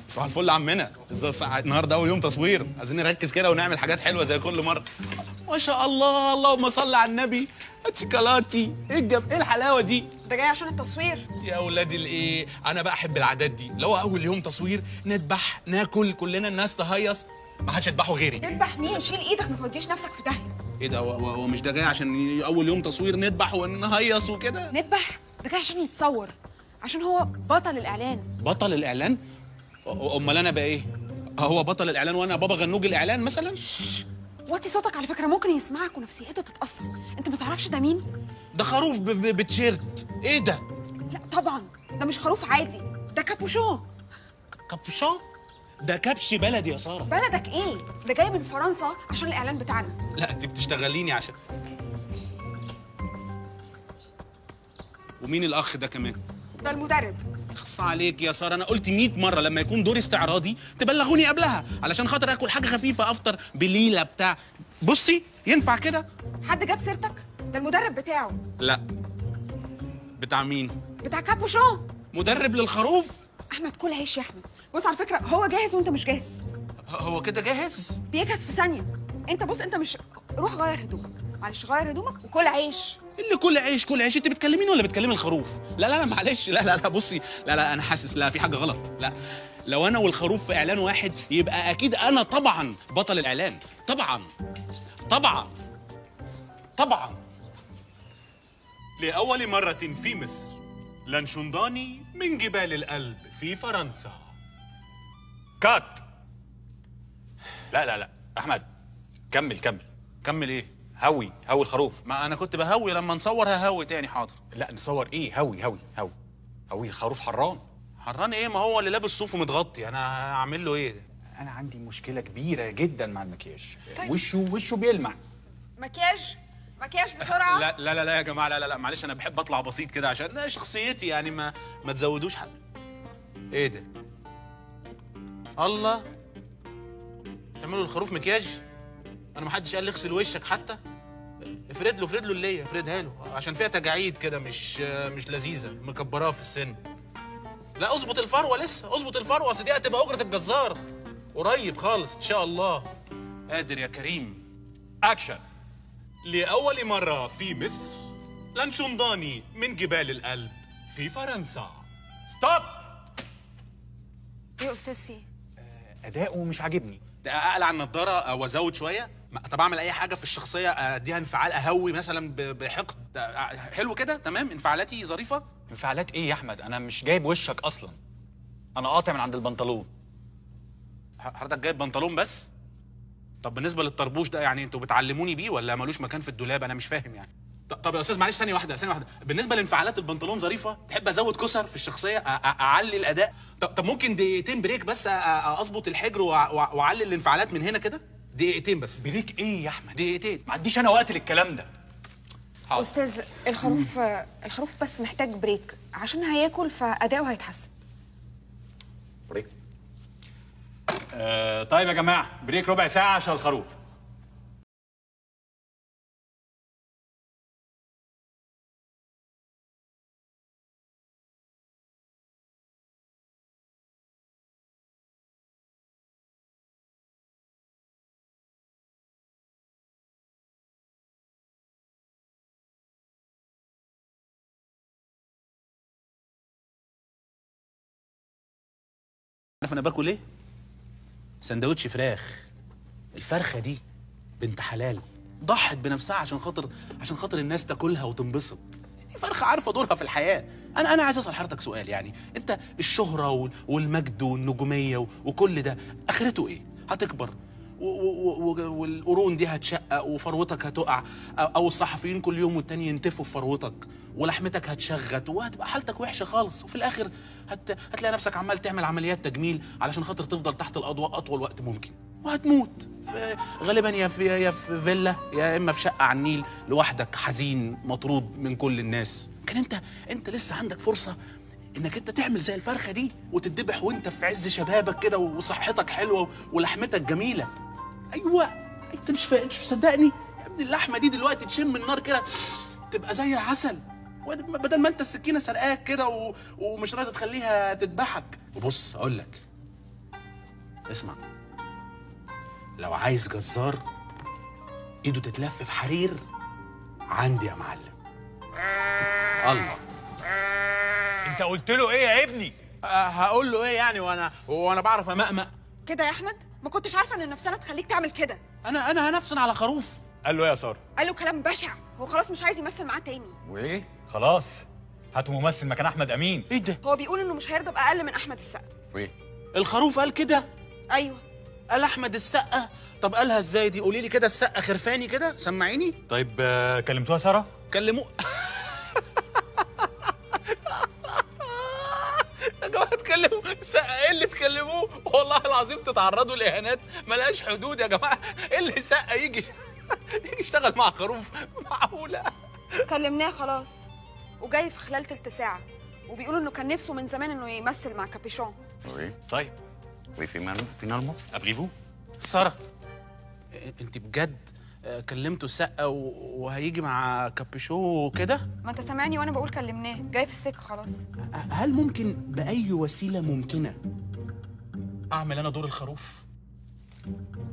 صباح الفل يا عمنا. النهارده اول يوم تصوير، عايزين نركز كده ونعمل حاجات حلوه زي كل مره. ما شاء الله، اللهم صل على النبي. شوكولاتي، ايه الحلاوه دي؟ ده جاي عشان التصوير يا اولاد الايه، انا بقى احب العادات دي. لو اول يوم تصوير نذبح ناكل كلنا، الناس تهيص، ما حدش يذبحه غيري. تذبح مين؟ شيل ايدك، ما توديش نفسك في داهيه. ايه ده، هو مش ده جاي عشان اول يوم تصوير نذبح ونهيص وكده؟ نذبح ده جاي عشان يتصور، عشان هو بطل الاعلان. بطل الاعلان؟ امال انا بقى ايه؟ هو بطل الاعلان وانا بابا غنوج الاعلان مثلا؟ وطي صوتك، على فكره ممكن يسمعك ونفسيته تتاثر. انت ما تعرفش ده مين؟ ده خروف بتيشيرت. ايه ده؟ لا طبعا، ده مش خروف عادي، ده كابوشون. كابوشون؟ ده كبش بلدي يا ساره. بلدك ايه؟ ده جاي من فرنسا عشان الاعلان بتاعنا. لا انت بتشتغليني عشان. ومين الاخ ده كمان؟ ده المدرب. اخص عليك يا ساره، انا قلت 100 مره لما يكون دوري استعراضي تبلغوني قبلها علشان خاطر اكل حاجه خفيفه، افطر بليله بتاع. بصي ينفع كده؟ حد جاب سيرتك؟ ده المدرب بتاعه. لا. بتاع مين؟ بتاع كابوشون. مدرب للخروف؟ احمد كل عيش يا احمد. بص على فكره هو جاهز وانت مش جاهز. هو كده جاهز؟ بيجهز في ثانيه. انت بص، انت مش، روح غير هدومك، معلش غير هدومك وكل عيش. اللي كل عيش كل عيش، انت بتكلميني ولا بتكلمي الخروف؟ لا معلش، لا بصي، لا انا حاسس لا في حاجه غلط. لا، لو انا والخروف في اعلان واحد يبقى اكيد انا طبعا بطل الاعلان. طبعا لأول مرة في مصر لانشونداني من جبال الألب في فرنسا. كات. لا احمد، كمل. كمل ايه؟ هوي الخروف. ما انا كنت بهوي، لما نصور ههوي تاني. حاضر. لا نصور ايه؟ هوي الخروف حران. حران ايه؟ ما هو اللي لابس صوف ومتغطي، انا هعمل له ايه؟ انا عندي مشكله كبيره جدا مع المكياج. طيب. وشه بيلمع. مكياج بسرعه. لا يا جماعه، لا معلش، انا بحب اطلع بسيط كده عشان ده شخصيتي يعني، ما تزودوش حد. ايه ده؟ الله، تعملوا الخروف مكياج؟ انا ما حدش قال لي اغسل وشك حتى. افرد له اللي افردها له عشان فيها تجاعيد كده، مش لذيذه، مكبراه في السن. لا اظبط الفروه، لسه اظبط الفروه، اصل دي هتبقى اجره الجزار قريب خالص ان شاء الله. قادر يا كريم. أكشن. لأول مرة في مصر لانشونداني من جبال الألب في فرنسا. ستوب. ايه يا استاذ فيه؟ اداؤه مش عاجبني. ده اقلع النضاره او ازود شويه؟ طب اعمل اي حاجه في الشخصيه، اديها انفعال، اهوي مثلا بحقد، حلو كده تمام؟ انفعالاتي ظريفه. انفعالات ايه يا احمد؟ انا مش جايب وشك اصلا، انا قاطع من عند البنطلون. حضرتك جايب بنطلون بس؟ طب بالنسبه للطربوش ده يعني انتوا بتعلموني بيه ولا ملوش مكان في الدولاب؟ انا مش فاهم يعني. طب يا استاذ معلش، ثانيه واحده، بالنسبه لانفعالات البنطلون ظريفه، تحب ازود كسر في الشخصيه، اعلي الاداء؟ طب ممكن دقيقتين بريك بس، اظبط الحجر واعلي الانفعالات من هنا كده، دقيقتين بس. بريك ايه يا احمد؟ دقيقتين. ما عنديش انا وقت للكلام ده. حاضر. استاذ الخروف بس محتاج بريك عشان هياكل، فاداؤه هيتحسن. بريك. طيب يا جماعه، بريك ربع ساعه عشان الخروف. عارف انا باكل ايه؟ سندوتش فراخ. الفرخه دي بنت حلال، ضحت بنفسها عشان خاطر الناس تاكلها وتنبسط. دي فرخه عارفه دورها في الحياه. انا عايز اسال حضرتك سؤال، يعني انت الشهره والمجد والنجوميه وكل ده اخرته ايه؟ هتكبر والقرون دي هتشقق وفروتك هتقع، او الصحفيين كل يوم والتاني ينتفوا في فروتك ولحمتك هتشغت وهتبقى حالتك وحشه خالص، وفي الاخر هتلاقي نفسك عمال تعمل عمليات تجميل علشان خاطر تفضل تحت الاضواء اطول وقت ممكن، وهتموت غالبا يا في فيلا يا اما في شقه على النيل لوحدك، حزين مطرود من كل الناس. لكن انت لسه عندك فرصه انك انت تعمل زي الفرخه دي وتتذبح وانت في عز شبابك كده وصحتك حلوه ولحمتك جميله. ايوه، انت مش مصدقني يا ابني؟ اللحمه دي دلوقتي تشم النار كده تبقى زي العسل، بدل ما انت السكينه سرقاك كده ومش راضي تخليها تذبحك. وبص اقول لك، اسمع، لو عايز جزار ايده تتلف في حرير عندي يا معلم. الله. انت قلت له ايه يا ابني؟ هقول له ايه يعني وانا بعرف امقمق؟ كده يا احمد؟ ما كنتش عارفه ان النفسانه تخليك تعمل كده. انا هنفسن على خروف؟ قال له ايه يا ساره؟ قال له كلام بشع، هو خلاص مش عايز يمثل معاه تاني. وايه؟ خلاص هاتوا ممثل مكان احمد امين. ايه ده؟ هو بيقول انه مش هيرضى باقل من احمد السقا. وايه؟ الخروف قال كده؟ ايوه. قال احمد السقا؟ طب قالها ازاي دي؟ قولي لي كده السقا خرفاني كده، سمعيني. طيب كلمتوها ساره؟ كلموه. يا جماعه اتكلموا السقا، ايه اللي تكلموه؟ والله العظيم تتعرضوا لاهانات ملهاش حدود يا جماعه. ايه اللي سقا يجي يشتغل مع خروف؟ معقوله؟ كلمناه خلاص وجاي في خلال تلت ساعه، وبيقولوا انه كان نفسه من زمان انه يمثل مع كابيشون. وايه؟ طيب وايه فينالمون؟ ابريفو. ساره، انت بجد كلمته السقا وهيجي مع كابيشو كده؟ ما انت سامعني وانا بقول كلمناه، جاي في السكه خلاص. هل ممكن باي وسيله ممكنه اعمل انا دور الخروف؟